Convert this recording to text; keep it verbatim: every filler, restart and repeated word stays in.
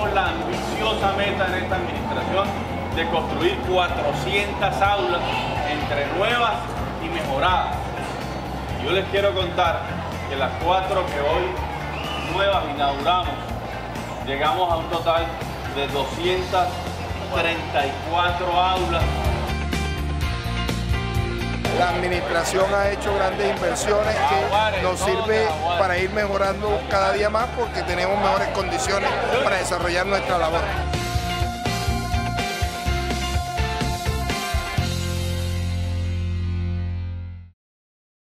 tenemos la ambiciosa meta en esta administración de construir cuatrocientas aulas entre nuevas y mejoradas. Yo les quiero contar que las cuatro que hoy nuevas inauguramos, llegamos a un total de doscientas treinta y cuatro aulas. La administración ha hecho grandes inversiones que nos sirve para ir mejorando cada día más porque tenemos mejores condiciones para desarrollar nuestra labor.